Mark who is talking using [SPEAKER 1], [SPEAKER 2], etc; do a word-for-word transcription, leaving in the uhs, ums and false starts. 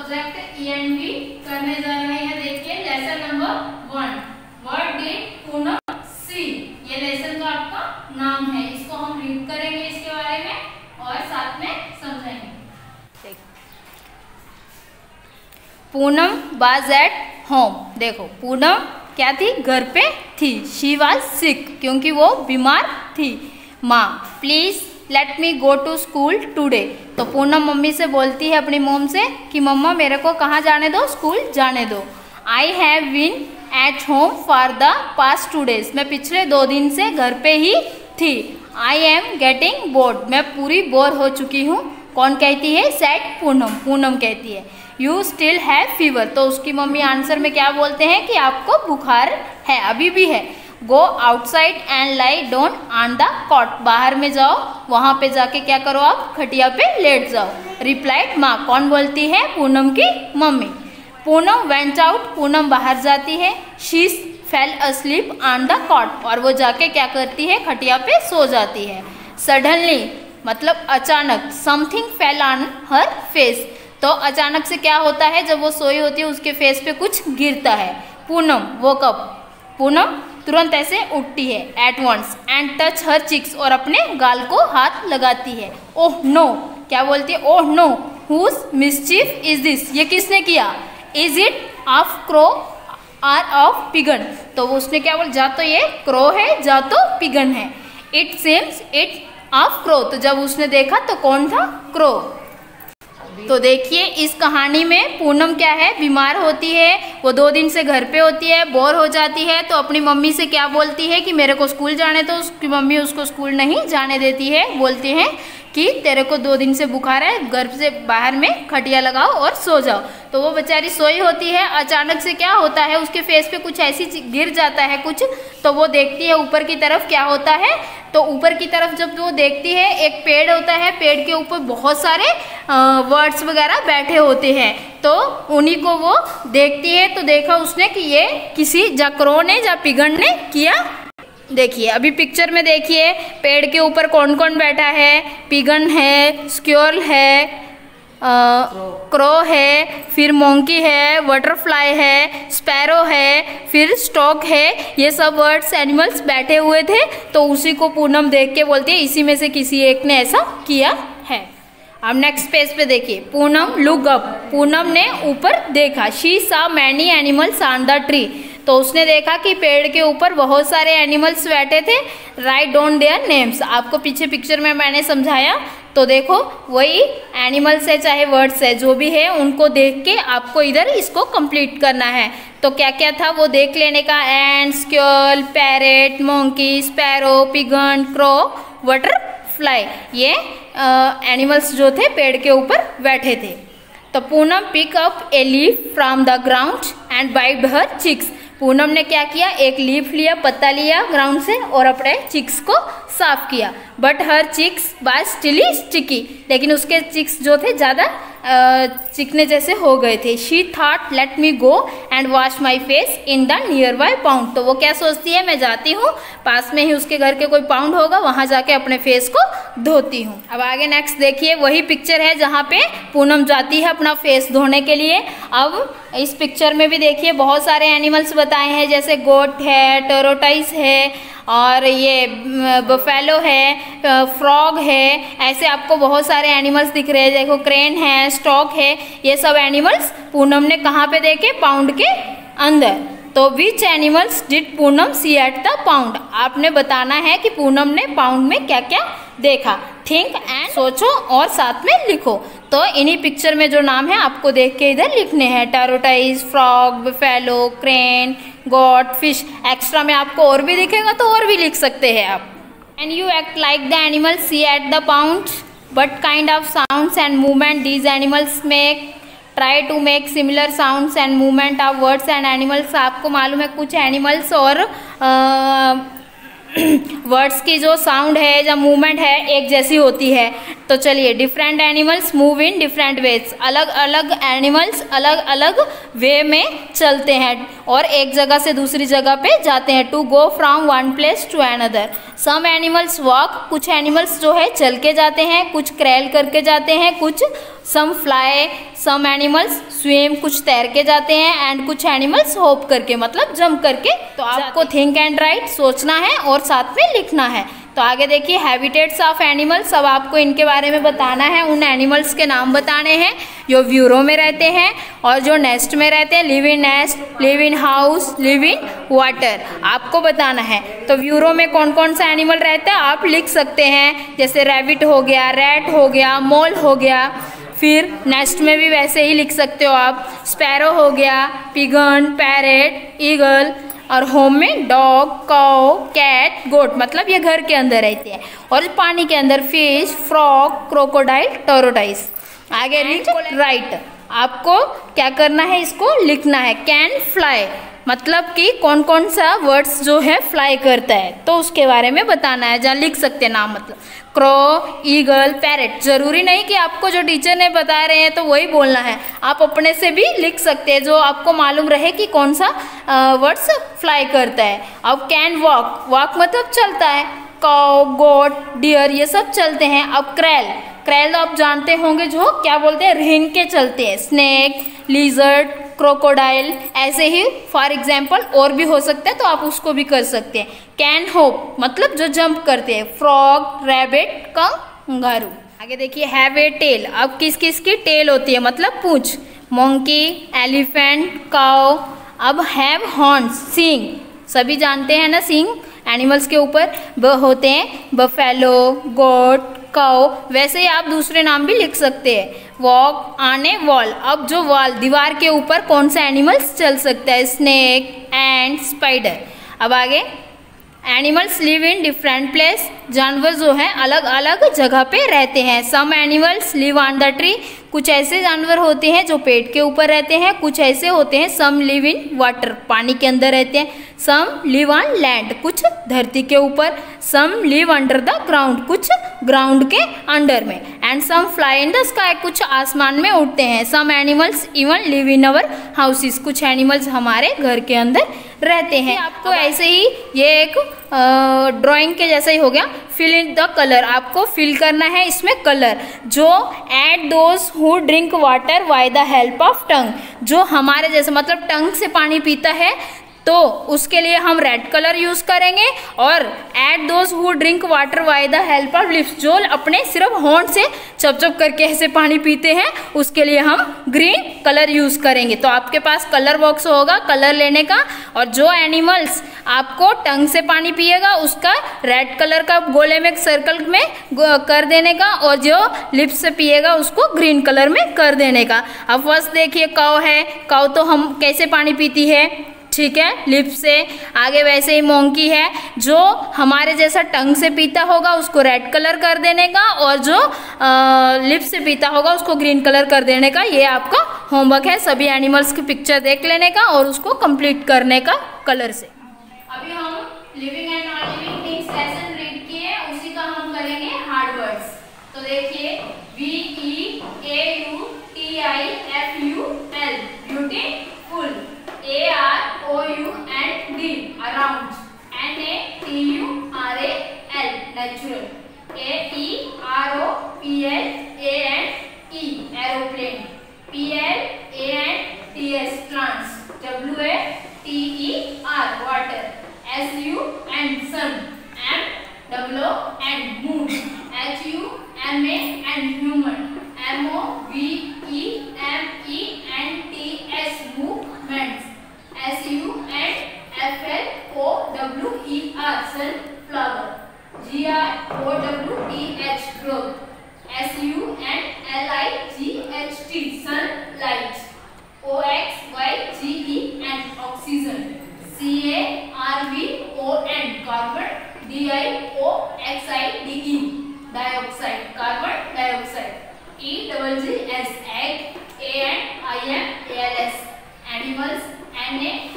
[SPEAKER 1] Subject E N V करने जा रहे हैं। देखिए lesson number one, what did Poonam see. ये लेसन का आपका नाम है, इसको हम रीड करेंगे इसके बारे में और साथ में समझेंगे। Poonam was at home. देखो पूनम क्या थी, घर पे थी। शी वाज सिक, क्योंकि वो बीमार थी। माँ please let me go to school today. तो पूनम मम्मी से बोलती है अपनी मोम से कि मम्मा मेरे को कहाँ जाने दो, स्कूल जाने दो। I have been at home for the past two days. मैं पिछले दो दिन से घर पे ही थी। I am getting bored. मैं पूरी बोर हो चुकी हूँ। कौन कहती है, सेड पूनम, पूनम कहती है। You still have fever. तो उसकी मम्मी आंसर में क्या बोलते हैं कि आपको बुखार है, अभी भी है। Go outside and lie down on the cot. बाहर में जाओ, वहाँ पे जाके क्या करो आप, खटिया पे लेट जाओ। रिप्लाइड माँ। कौन बोलती है, पूनम की mummy. Poonam went out. Poonam बाहर जाती है। She fell asleep on the cot. और वो जाके क्या करती है, खटिया पे सो जाती है। सडनली मतलब अचानक। Something fell on her face. तो अचानक से क्या होता है, जब वो सोई होती है उसके फेस पे कुछ गिरता है। पूनम वो कब, पूनम तुरंत ऐसे उठती है। At once and touch her cheeks. और अपने गाल को हाथ लगाती है। ओह नो, क्या बोलती है, oh no whose mischief is this. ये किसने किया। Is it of crow or of pigeon. तो उसने क्या बोला, जा तो ये क्रो है, जा तो पिगन है। It seems it of crow. तो जब उसने देखा तो कौन था, क्रो। तो देखिए इस कहानी में पूनम क्या है, बीमार होती है। वो दो दिन से घर पे होती है, बोर हो जाती है। तो अपनी मम्मी से क्या बोलती है कि मेरे को स्कूल जाने दो। उसकी मम्मी उसको स्कूल नहीं जाने देती है। बोलते हैं कि तेरे को दो दिन से बुखार है, घर से बाहर में खटिया लगाओ और सो जाओ। तो वो बेचारी सोई होती है। अचानक से क्या होता है, उसके फेस पे कुछ ऐसी गिर जाता है कुछ। तो वो देखती है ऊपर की तरफ, क्या होता है, तो ऊपर की तरफ जब वो देखती है एक पेड़ होता है। पेड़ के ऊपर बहुत सारे वर्ड्स वगैरह बैठे होते हैं। तो उन्हीं को वो देखती है। तो देखा उसने कि ये किसी जा क्रो ने जा पिगन ने किया। देखिए अभी पिक्चर में देखिए पेड़ के ऊपर कौन कौन बैठा है। पिगन है, स्क्योरल है, क्रो है, फिर मोंकी है, बटरफ्लाई है, स्पैरो है, फिर स्टॉक है। ये सब वर्ड्स एनिमल्स बैठे हुए थे। तो उसी को पूनम देख के बोलती है इसी में से किसी एक ने ऐसा किया है। अब नेक्स्ट पेज पे देखिए, पूनम लुक अप। पूनम ने ऊपर देखा। She saw many animals on the tree. तो उसने देखा कि पेड़ के ऊपर बहुत सारे एनिमल्स बैठे थे। Write down their names. आपको पीछे पिक्चर में मैंने समझाया। तो देखो वही एनिमल्स है चाहे वर्ड्स है, जो भी है उनको देख के आपको इधर इसको कंप्लीट करना है। तो क्या क्या था वो देख लेने का। Ant, squirrel, parrot, monkey, sparrow, pigeon, crow, butterfly. ये एनिमल्स जो थे पेड़ के ऊपर बैठे थे। तो Poonam pick up a leaf from the ground and wiped her cheeks. Poonam ने क्या किया, एक लीफ लिया, पत्ता लिया ग्राउंड से और अपने चिक्स को साफ किया। But her cheeks was still sticky. लेकिन उसके चिक्स जो थे ज़्यादा चिकने जैसे हो गए थे। She thought let me go and wash my face in the nearby pond. तो वो क्या सोचती है, मैं जाती हूँ, पास में ही उसके घर के कोई पाउंड होगा, वहाँ जाके अपने फेस को धोती हूँ। अब आगे नेक्स्ट देखिए, वही पिक्चर है जहाँ पे पूनम जाती है अपना फेस धोने के लिए। अब इस पिक्चर में भी देखिए बहुत सारे एनिमल्स बताए हैं, जैसे गोट है, टोरोटाइस है, और ये बफेलो है, फ्रॉग है। ऐसे आपको बहुत सारे एनिमल्स दिख रहे हैं। देखो क्रेन है, स्टॉक है। ये सब एनिमल्स पूनम ने कहाँ पे देखे, पाउंड के अंदर। तो which animals did Poonam see at the pond. आपने बताना है कि पूनम ने पाउंड में क्या क्या देखा। थिंक एंड सोचो और साथ में लिखो। तो इन्हीं पिक्चर में जो नाम है आपको देख के इधर लिखने हैं। Tortoise, frog, buffalo, crane, goat, fish. Extra में आपको और भी दिखेगा तो और भी लिख सकते हैं आप। And you act like the animal see at the pond. But kind of sounds and movement these animals make. Try to make similar sounds and movement of words and animals. आपको मालूम है कुछ एनिमल्स और words की जो sound है या movement है एक जैसी होती है। तो चलिए, different animals move in different ways. अलग अलग एनिमल्स अलग अलग वे में चलते हैं और एक जगह से दूसरी जगह पे जाते हैं। To go from one place to another. Some animals walk. कुछ एनिमल्स जो है चल के जाते हैं, कुछ क्रैल करके जाते हैं, कुछ some fly, some animals swim कुछ तैर के जाते हैं, एंड कुछ एनिमल्स होप करके मतलब जंप करके। तो आपको थिंक एंड राइट सोचना है और साथ में लिखना है। तो आगे देखिए हैबिटेट्स ऑफ एनिमल्स, अब आपको इनके बारे में बताना है। उन एनिमल्स के नाम बताने हैं जो ब्यूरो में रहते हैं और जो नेस्ट में रहते हैं। Live in nest, live in house, live in water, आपको बताना है। तो ब्यूरो में कौन कौन सा एनिमल रहता है आप लिख सकते हैं, जैसे रैबिट हो गया, रैट हो गया, मोल हो गया। फिर नेस्ट में भी वैसे ही लिख सकते हो आप, स्पैरो हो गया, पिगन, पैरेट, ईगल। और होम में डॉग, काउ, कैट, गोट, मतलब ये घर के अंदर रहते हैं। और पानी के अंदर फिश, फ्रॉग, क्रोकोडाइल, टोरोटाइस। आगे रीड राइट, आपको क्या करना है, इसको लिखना है। कैन फ्लाई, मतलब कि कौन कौन सा वर्ड्स जो है फ्लाई करता है, तो उसके बारे में बताना है। जहाँ लिख सकते हैं नाम, मतलब क्रो, ईगल, पैरेट। जरूरी नहीं कि आपको जो टीचर ने बता रहे हैं तो वही बोलना है, आप अपने से भी लिख सकते हैं जो आपको मालूम रहे कि कौन सा वर्ड्स फ्लाई करता है। अब कैन वॉक, वॉक मतलब चलता है। काउ, गोट, डियर, ये सब चलते हैं। अब क्रैल, क्रैल आप जानते होंगे जो क्या बोलते हैं, रेंग के चलते हैं। स्नेक, लिजर्ड, क्रोकोडाइल, ऐसे ही फॉर एग्जाम्पल और भी हो सकता है तो आप उसको भी कर सकते हैं। कैन होप मतलब जो जंप करते हैं। Frog, rabbit, kangaroo. आगे देखिए हैव ए टेल, अब किस किस की टेल होती है मतलब पूंछ। Monkey, elephant, cow. अब हैव हॉर्न्स, सींग, सभी जानते हैं ना सींग एनिमल्स के ऊपर ब होते हैं। बफेलो, गोट, काउ, वैसे ही आप दूसरे नाम भी लिख सकते हैं। वॉक, आने, वॉल, अब जो वॉल दीवार के ऊपर कौन सा एनिमल्स चल सकता है, स्नेक, एंड, स्पाइडर। अब आगे animals live in different place, जानवर जो है अलग अलग जगह पे रहते हैं। Some animals live on the tree, कुछ ऐसे जानवर होते हैं जो पेड़ के ऊपर रहते हैं, कुछ ऐसे होते हैं सम लिव इन वाटर, पानी के अंदर रहते हैं। सम लिव ऑन लैंड, कुछ धरती के ऊपर। Some live under the ground, कुछ ग्राउंड के अंडर में। And some fly in the sky, कुछ आसमान में उड़ते हैं। Some animals even live in our houses, कुछ एनिमल्स हमारे घर के अंदर रहते हैं। आपको ऐसे ही ये एक ड्राइंग के जैसा ही हो गया। फिल इन द कलर, आपको फिल करना है इसमें कलर। जो at those who drink water by the help of tongue, जो हमारे जैसे मतलब टंग से पानी पीता है तो उसके लिए हम रेड कलर यूज करेंगे। और at those who drink water by the help of lips, जो अपने सिर्फ होंठ से चप चप करके ऐसे पानी पीते हैं उसके लिए हम ग्रीन कलर यूज करेंगे। तो आपके पास कलर बॉक्स होगा कलर लेने का, और जो एनिमल्स आपको टंग से पानी पिएगा उसका रेड कलर का गोले में सर्कल में कर देने का, और जो लिप्स से पिएगा उसको ग्रीन कलर में कर देने का। अब फर्स्ट देखिए काऊ है, काऊ तो हम कैसे पानी पीती है, ठीक है, लिप्स से। आगे वैसे ही मोंकी है, जो हमारे जैसा टंग से पीता होगा उसको रेड कलर कर देने का, और जो लिप्स से पीता होगा उसको ग्रीन कलर कर देने का। ये आपका होमवर्क है, सभी एनिमल्स की पिक्चर देख लेने का और उसको कंप्लीट करने का कलर से। अभी हम living and non living things lesson read किए, उसी का हम करेंगे हार्ड वर्ड्स। तो देखिए B E A U T I F U L, beautiful. A R O U and D, around. N A T U R A L, natural. A E R O P L A N E, aeroplane. P L A N T S, plants. W A T E R, water. S U N, sun. M W N, moon. H U M A N, human. M O V E M E N T S, movements. S U N F L O W E R, sunflower. G R O W T H, growth. S U N L I G H T, sunlight. O X Y G E N, oxygen. C A R B O N, carbon. D I O X I D E, dioxide, carbon dioxide. E double G S, egg. A N I M A L S, animals. N A